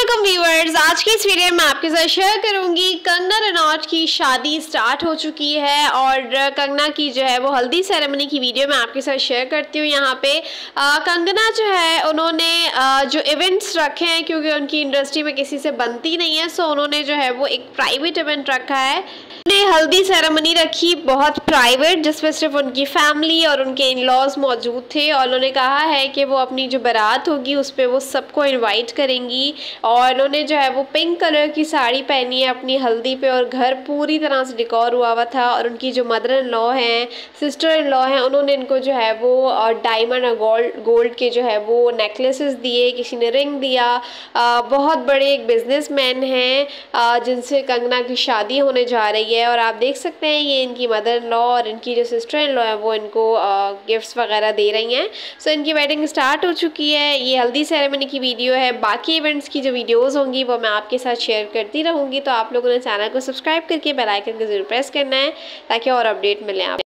Welcome viewers. आज की इस वीडियो में आपके साथ शेयर करूंगी कंगना रनौत की शादी स्टार्ट हो चुकी है और कंगना की जो है वो हल्दी सेरेमनी की वीडियो मैं आपके साथ शेयर करती हूँ। यहाँ पे कंगना जो है उन्होंने जो इवेंट्स रखे हैं, क्योंकि उनकी इंडस्ट्री में किसी से बनती नहीं है, सो उन्होंने जो है वो एक प्राइवेट इवेंट रखा है। उन्होंने हल्दी सेरेमनी रखी बहुत प्राइवेट, जिसमें सिर्फ उनकी फैमिली और उनके इन लॉज मौजूद थे और उन्होंने कहा है कि वो अपनी जो बारात होगी उस पर वो सबको इनवाइट करेंगी। और उन्होंने जो है वो पिंक कलर की साड़ी पहनी है अपनी हल्दी पे और घर पूरी तरह से डेकोर हुआ था। और उनकी जो मदर इन लॉ हैं, सिस्टर इन लॉ हैं, उन्होंने इनको जो है वो डायमंड और गोल्ड के जो है वो नेकलेसेस दिए, किसी ने रिंग दिया। बहुत बड़े एक बिजनेसमैन हैं जिनसे कंगना की शादी होने जा रही है और आप देख सकते हैं ये इनकी मदर इन लॉ और इनकी जो सिस्टर इन लॉ है वो इनको गिफ्ट्स वगैरह दे रही हैं। सो इनकी वेडिंग स्टार्ट हो चुकी है। ये हल्दी सेरेमनी की वीडियो है। बाकी इवेंट्स की जो वीडियोस होंगी वो मैं आपके साथ शेयर करती रहूँगी, तो आप लोगों ने चैनल को सब्सक्राइब करके बेल आइकन को जरूर प्रेस करना है ताकि और अपडेट मिले आप।